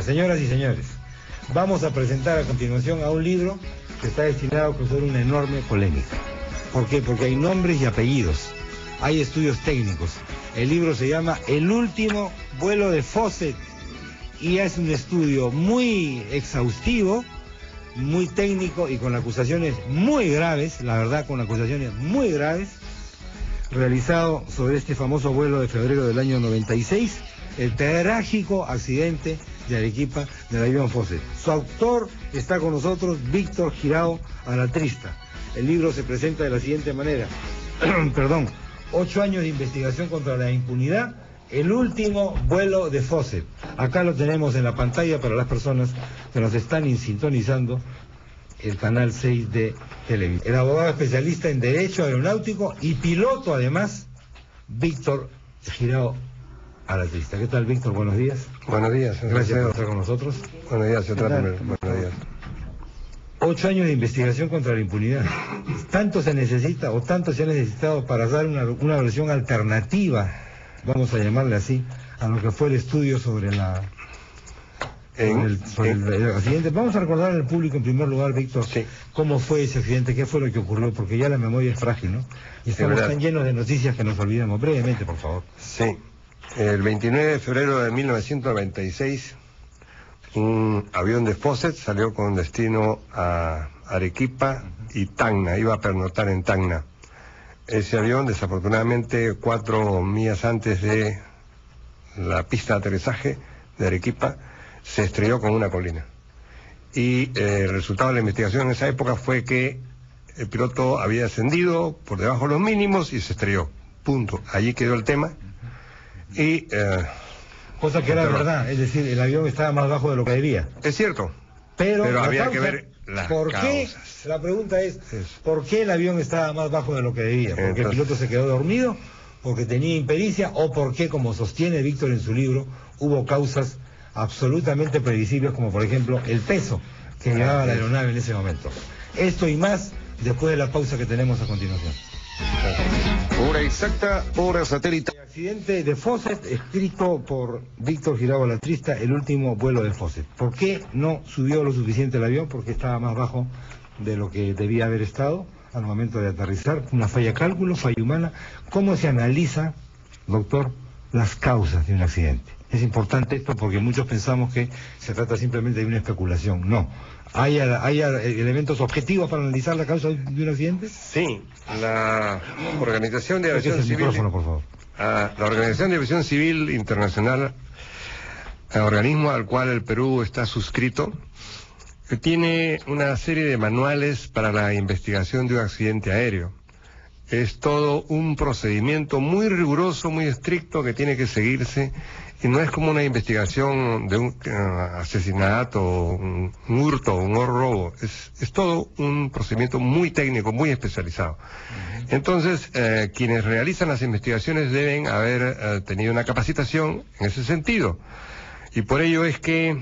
Señoras y señores, vamos a presentar a continuación a un libro que está destinado a causar una enorme polémica. ¿Por qué? Porque hay nombres y apellidos, hay estudios técnicos. El libro se llama El último vuelo de Fawcett y es un estudio muy exhaustivo, muy técnico y con acusaciones muy graves, la verdad, con acusaciones muy graves, realizado sobre este famoso vuelo de febrero del año 96, el trágico accidente de Arequipa del avión Fawcett. Su autor está con nosotros, Víctor Jirao Alatrista. El libro se presenta de la siguiente manera. 8 años de investigación contra la impunidad, el último vuelo de Fawcett. Acá lo tenemos en la pantalla para las personas que nos están sintonizando el canal 6 de televisión. El abogado especialista en Derecho Aeronáutico y piloto además, Víctor Jirao Alatrista. ¿Qué tal, Víctor? Buenos días. Buenos días. Gracias por estar con nosotros. Buenos días, buenos días. 8 años de investigación contra la impunidad. Tanto se necesita o tanto se ha necesitado para dar una versión alternativa, vamos a llamarle así, a lo que fue el estudio sobre el accidente. Vamos a recordar al público en primer lugar, Víctor, sí, cómo fue ese accidente, qué fue lo que ocurrió, porque ya la memoria es frágil, ¿no? Y estamos tan llenos de noticias que nos olvidamos. Brevemente, por favor. Sí, el 29 de febrero de 1996, un avión de Fawcett salió con destino a Arequipa y Tacna, iba a pernoctar en Tacna. Ese avión, desafortunadamente, 4 millas antes de la pista de aterrizaje de Arequipa, se estrelló con una colina. Y el resultado de la investigación en esa época fue que el piloto había ascendido por debajo de los mínimos y se estrelló. Punto. Allí quedó el tema. Y cosa que era verdad, es decir, el avión estaba más bajo de lo que debía. Es cierto. Pero había causa, que ver las ¿por qué? causas. La pregunta es, ¿por qué el avión estaba más bajo de lo que debía? ¿Porque entonces, el piloto se quedó dormido? ¿Porque tenía impericia? ¿O porque, como sostiene Víctor en su libro, hubo causas absolutamente previsibles, como por ejemplo el peso que llevaba la aeronave en ese momento? Esto y más después de la pausa que tenemos a continuación. Hora exacta, hora satélite. El accidente de Fawcett, escrito por Víctor Jirao Alatrista, el último vuelo de Fawcett. ¿Por qué no subió lo suficiente el avión? Porque estaba más bajo de lo que debía haber estado al momento de aterrizar. Una falla de cálculo, falla humana. ¿Cómo se analiza, doctor, las causas de un accidente? Es importante esto porque muchos pensamos que se trata simplemente de una especulación. No. ¿Hay elementos objetivos para analizar la causa de un accidente? Sí, la Organización de Aviación Civil. Micrófono, por favor. La Organización de Aviación Civil Internacional, organismo al cual el Perú está suscrito, tiene una serie de manuales para la investigación de un accidente aéreo. Es todo un procedimiento muy riguroso, muy estricto que tiene que seguirse. Y no es como una investigación de un asesinato, un hurto, un robo. Es todo un procedimiento muy técnico, muy especializado. Entonces, quienes realizan las investigaciones deben haber tenido una capacitación en ese sentido. Y por ello es que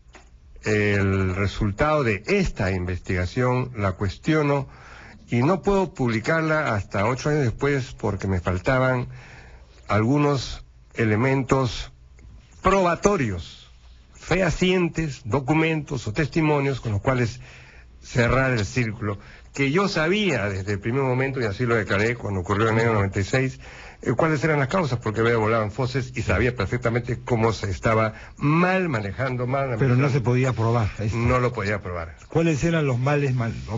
el resultado de esta investigación la cuestiono y no puedo publicarla hasta 8 años después porque me faltaban algunos elementos probatorios, fehacientes, documentos o testimonios con los cuales cerrar el círculo, que yo sabía desde el primer momento, y así lo declaré cuando ocurrió en el año 96, cuáles eran las causas, porque había volado en Fawcett y sabía perfectamente cómo se estaba mal manejando. Pero no se podía probar. No lo podía probar. ¿Cuáles eran los malos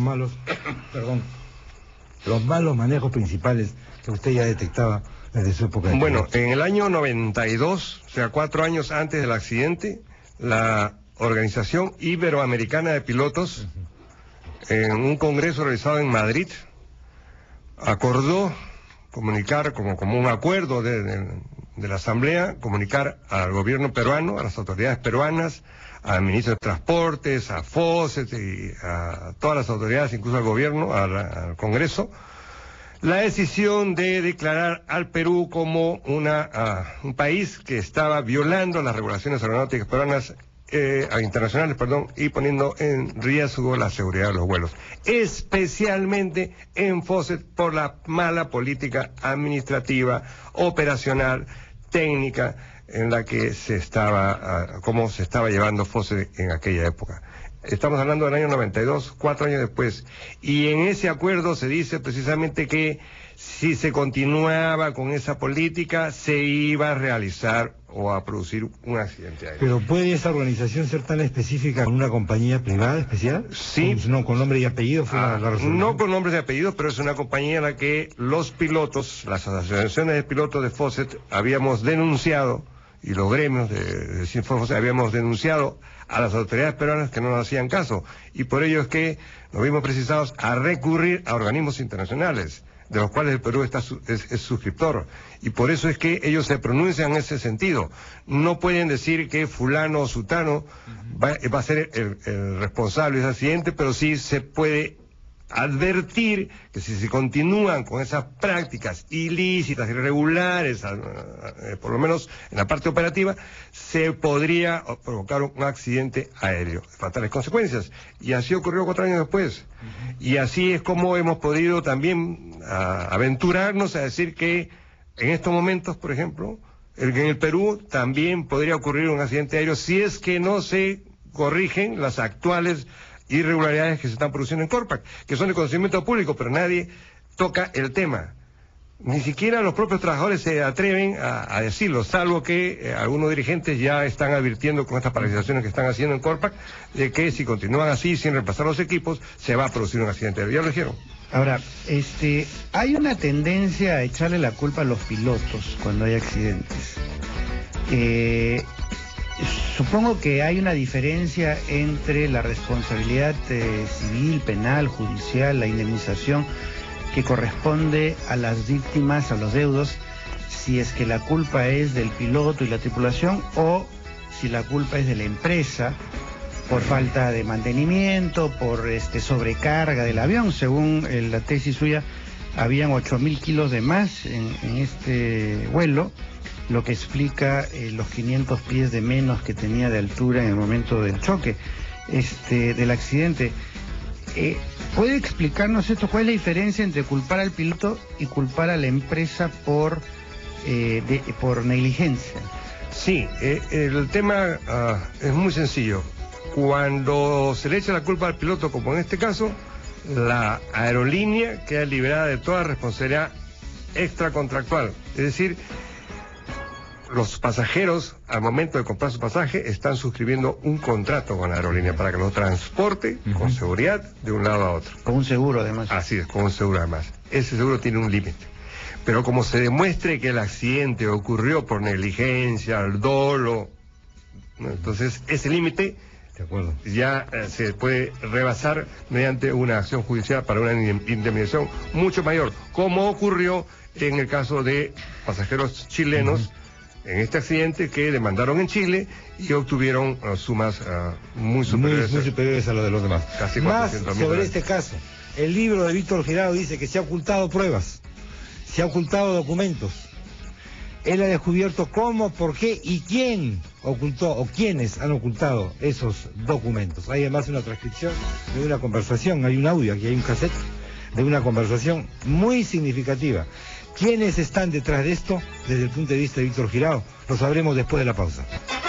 manejos principales que usted ya detectaba desde su época? Bueno, en el año 92, o sea, 4 años antes del accidente, la Organización Iberoamericana de Pilotos, en un congreso realizado en Madrid, acordó comunicar, como un acuerdo de la Asamblea, comunicar al gobierno peruano, a las autoridades peruanas, al ministro de Transportes, a Fawcett y a todas las autoridades, incluso al gobierno, al Congreso, la decisión de declarar al Perú como un país que estaba violando las regulaciones aeronáuticas peruanas, internacionales, y poniendo en riesgo la seguridad de los vuelos, especialmente en Fawcett por la mala política administrativa, operacional, técnica, en la que cómo se estaba llevando Fawcett en aquella época. Estamos hablando del año 92, 4 años después. Y en ese acuerdo se dice precisamente que si se continuaba con esa política, se iba a realizar o a producir un accidente aéreo. ¿Pero puede esa organización ser tan específica con una compañía privada especial? Sí. No, con nombre y apellido fue la resolución. No con nombres y apellidos, pero es una compañía en la que los pilotos, las asociaciones de pilotos de Fawcett, habíamos denunciado, y los gremios de Fawcett habíamos denunciado a las autoridades peruanas que no nos hacían caso. Y por ello es que nos vimos precisados a recurrir a organismos internacionales, de los cuales el Perú es suscriptor, y por eso es que ellos se pronuncian en ese sentido. No pueden decir que fulano o sutano va a ser el responsable de ese accidente, pero sí se puede advertir que si se continúan con esas prácticas ilícitas, irregulares, por lo menos en la parte operativa, se podría provocar un accidente aéreo, fatales consecuencias. Y así ocurrió 4 años después. Y así es como hemos podido también aventurarnos a decir que en estos momentos, por ejemplo, en el Perú también podría ocurrir un accidente aéreo si es que no se corrigen las actuales irregularidades que se están produciendo en Corpac, que son de conocimiento público, pero nadie toca el tema. Ni siquiera los propios trabajadores se atreven a decirlo, salvo que algunos dirigentes ya están advirtiendo con estas paralizaciones que están haciendo en Corpac, de que si continúan así, sin repasar los equipos, se va a producir un accidente aéreo. Ya lo dijeron. Ahora, hay una tendencia a echarle la culpa a los pilotos cuando hay accidentes. Supongo que hay una diferencia entre la responsabilidad civil, penal, judicial, la indemnización que corresponde a las víctimas, a los deudos, si es que la culpa es del piloto y la tripulación o si la culpa es de la empresa por falta de mantenimiento, por sobrecarga del avión. Según la tesis suya, habían 8.000 kilos de más en este vuelo, lo que explica los 500 pies de menos que tenía de altura en el momento del choque, del accidente. ¿Puede explicarnos esto? ¿Cuál es la diferencia entre culpar al piloto y culpar a la empresa por negligencia? Sí, el tema es muy sencillo. Cuando se le echa la culpa al piloto, como en este caso, la aerolínea queda liberada de toda responsabilidad extracontractual. Es decir, los pasajeros, al momento de comprar su pasaje, están suscribiendo un contrato con la aerolínea para que los transporte con seguridad de un lado a otro. Con un seguro, además. Así es, con un seguro, además. Ese seguro tiene un límite. Pero como se demuestre que el accidente ocurrió por negligencia, el dolo, entonces ese límite ya se puede rebasar mediante una acción judicial para una indemnización mucho mayor, como ocurrió en el caso de pasajeros chilenos, en este accidente, que demandaron en Chile y obtuvieron sumas muy superiores. Muy superiores a lo de los demás. Casi más 400.000 sobre dólares. este caso. El libro de Víctor Girado dice que se ha ocultado pruebas, se ha ocultado documentos. Él ha descubierto cómo, por qué y quién ocultó o quiénes han ocultado esos documentos. Hay además una transcripción de una conversación, hay un audio, aquí hay un cassette de una conversación muy significativa. ¿Quiénes están detrás de esto desde el punto de vista de Víctor Girado? Lo sabremos después de la pausa.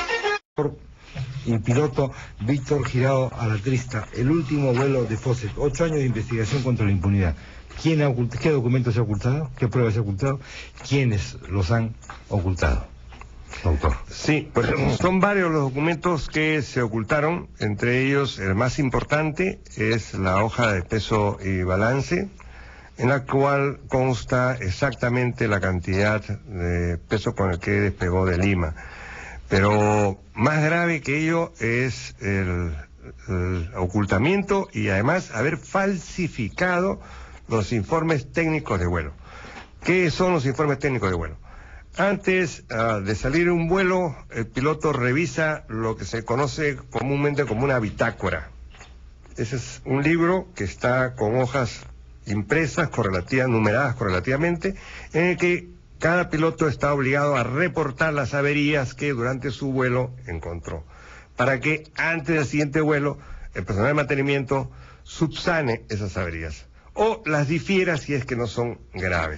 El piloto Víctor Girado Alatrista, el último vuelo de Fawcett, 8 años de investigación contra la impunidad. ¿Qué documentos se ha ocultado? ¿Qué pruebas se ha ocultado? ¿Quiénes los han ocultado? Doctor. Sí, pues son varios los documentos que se ocultaron, entre ellos el más importante es la hoja de peso y balance, en la cual consta exactamente la cantidad de peso con el que despegó de Lima. Pero más grave que ello es el ocultamiento y además haber falsificado los informes técnicos de vuelo. ¿Qué son los informes técnicos de vuelo? Antes de salir un vuelo, el piloto revisa lo que se conoce comúnmente como una bitácora. Ese es un libro que está con hojas impresas, numeradas correlativamente, en el que cada piloto está obligado a reportar las averías que durante su vuelo encontró, para que antes del siguiente vuelo el personal de mantenimiento subsane esas averías o las difiera si es que no son graves.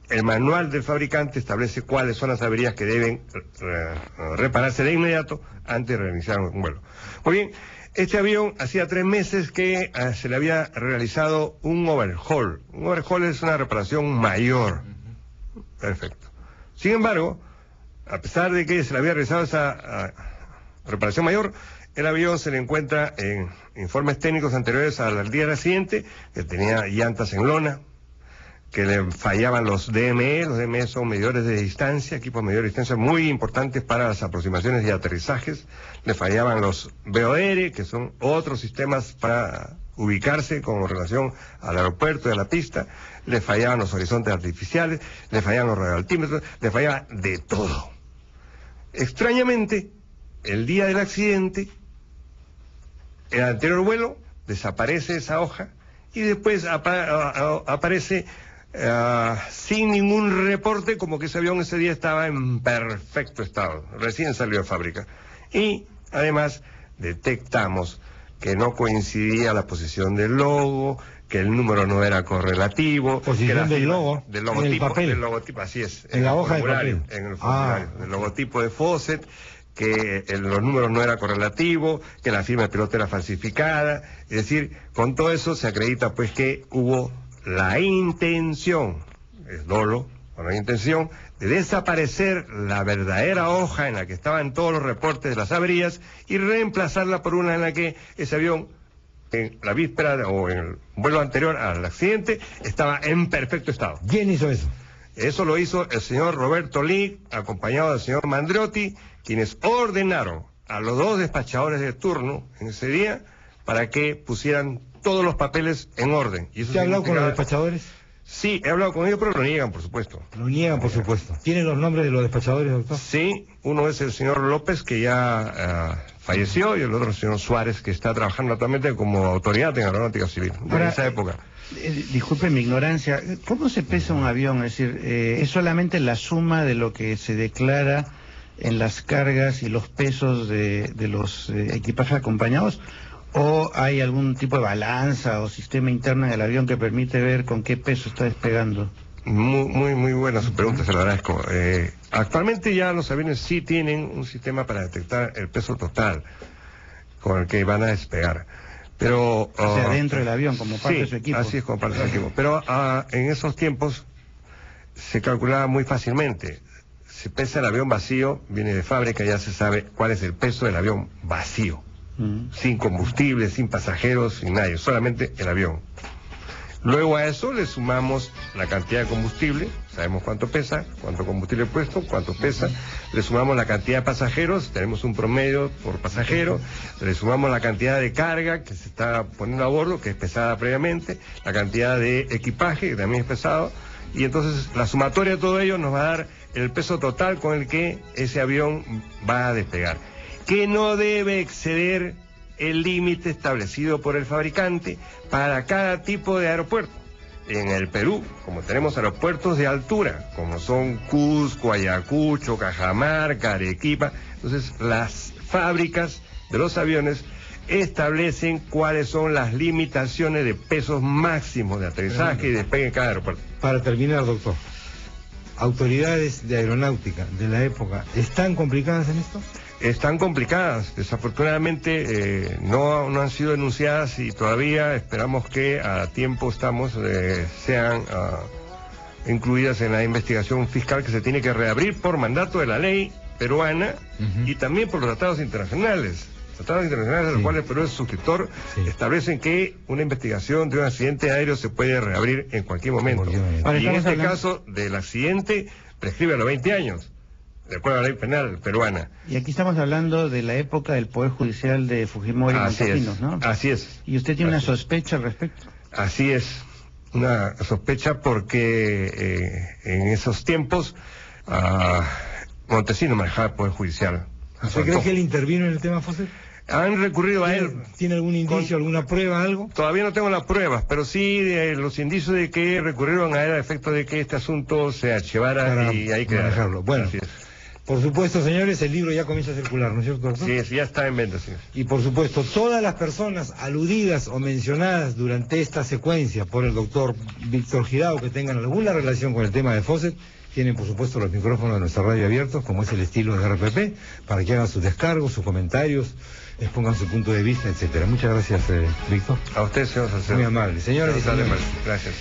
el manual del fabricante establece cuáles son las averías que deben repararse de inmediato antes de reiniciar un vuelo. Muy bien, este avión hacía 3 meses que se le había realizado un overhaul. Un overhaul es una reparación mayor. Perfecto. Sin embargo, a pesar de que se le había realizado esa reparación mayor, el avión se le encuentra en informes técnicos anteriores al día del accidente, que tenía llantas en lona, que le fallaban los DME. Los DME son medidores de distancia, equipos medidores de distancia muy importantes para las aproximaciones y aterrizajes. Le fallaban los BOR, que son otros sistemas para ubicarse con relación al aeropuerto y a la pista. Le fallaban los horizontes artificiales, le fallaban los radioaltímetros, le fallaba de todo. Extrañamente, el día del accidente, el anterior vuelo, desaparece esa hoja y después aparece sin ningún reporte, como que ese avión ese día estaba en perfecto estado, recién salió de fábrica. Y además detectamos que no coincidía la posición del logo, que el número no era correlativo, posición del logo, del logotipo, en el papel, del logotipo, así es, en la hoja de papel, en el formulario, del logotipo de Fawcett, que los números no era correlativo, que la firma de piloto era falsificada. Es decir, con todo eso se acredita pues que hubo la intención, es dolo, con la intención de desaparecer la verdadera hoja en la que estaban todos los reportes de las averías y reemplazarla por una en la que ese avión, en la víspera o en el vuelo anterior al accidente, estaba en perfecto estado. ¿Quién hizo eso? Eso lo hizo el señor Roberto Lee, acompañado del señor Mandriotti, quienes ordenaron a los 2 despachadores de turno en ese día para que pusieran todos los papeles en orden. Y eso ¿Usted ha hablado con los despachadores? Sí, he hablado con ellos, pero lo niegan, por supuesto. Lo niegan, por supuesto. ¿Tienen los nombres de los despachadores, doctor? Sí, uno es el señor López, que ya falleció, y el otro el señor Suárez, que está trabajando actualmente como autoridad en aeronáutica civil, de esa época. Disculpe mi ignorancia, ¿cómo se pesa un avión? Es decir, ¿es solamente la suma de lo que se declara en las cargas y los pesos de los equipajes acompañados? ¿O hay algún tipo de balanza o sistema interno en el avión que permite ver con qué peso está despegando? Muy buena su pregunta, se lo agradezco. Actualmente ya los aviones sí tienen un sistema para detectar el peso total con el que van a despegar. Pero, o sea, dentro del avión, como parte de su equipo. Así es, como parte de su equipo. Pero en esos tiempos se calculaba muy fácilmente. Se pesa el avión vacío, viene de fábrica, ya se sabe cuál es el peso del avión vacío. Sin combustible, sin pasajeros, sin nadie, solamente el avión. Luego a eso le sumamos la cantidad de combustible, sabemos cuánto pesa, cuánto combustible puesto, cuánto pesa, le sumamos la cantidad de pasajeros, tenemos un promedio por pasajero, le sumamos la cantidad de carga que se está poniendo a bordo, que es pesada previamente, la cantidad de equipaje, que también es pesado, y entonces la sumatoria de todo ello nos va a dar el peso total con el que ese avión va a despegar, que no debe exceder el límite establecido por el fabricante para cada tipo de aeropuerto. En el Perú, como tenemos aeropuertos de altura, como son Cusco, Ayacucho, Cajamarca, Arequipa, entonces las fábricas de los aviones establecen cuáles son las limitaciones de pesos máximos de aterrizaje y despegue en cada aeropuerto. Para terminar, doctor, ¿autoridades de aeronáutica de la época están complicadas en esto? Están complicadas, desafortunadamente no han sido denunciadas y todavía esperamos que a tiempo sean incluidas en la investigación fiscal que se tiene que reabrir por mandato de la ley peruana y también por los tratados internacionales. Tratados internacionales de los cuales el Perú es suscriptor, establecen que una investigación de un accidente aéreo se puede reabrir en cualquier momento. Y en este caso del accidente prescribe a los 20 años. De acuerdo a la ley penal peruana. Y aquí estamos hablando de la época del Poder Judicial de Fujimori y Montesinos, ¿no? Así es. ¿Y usted tiene una sospecha al respecto? Así es, una sospecha porque en esos tiempos Montesinos manejaba el Poder Judicial. ¿Usted cree que él intervino en el tema Fawcett? Han recurrido a él. ¿Tiene algún indicio, alguna prueba, algo? Todavía no tengo las pruebas, pero sí los indicios de que recurrieron a él a efecto de que este asunto se archivara y ahí quedara. Bueno, Por supuesto, señores, el libro ya comienza a circular, ¿no es cierto, doctor? Sí, ya está en venta, señor. Y por supuesto, todas las personas aludidas o mencionadas durante esta secuencia por el doctor Víctor Girao que tengan alguna relación con el tema de Fawcett, tienen por supuesto los micrófonos de nuestra radio abiertos, como es el estilo de RPP, para que hagan sus descargos, sus comentarios, expongan su punto de vista, etcétera. Muchas gracias, Víctor. A usted, señor Salcedo. Muy amable. Señores y señores. Gracias.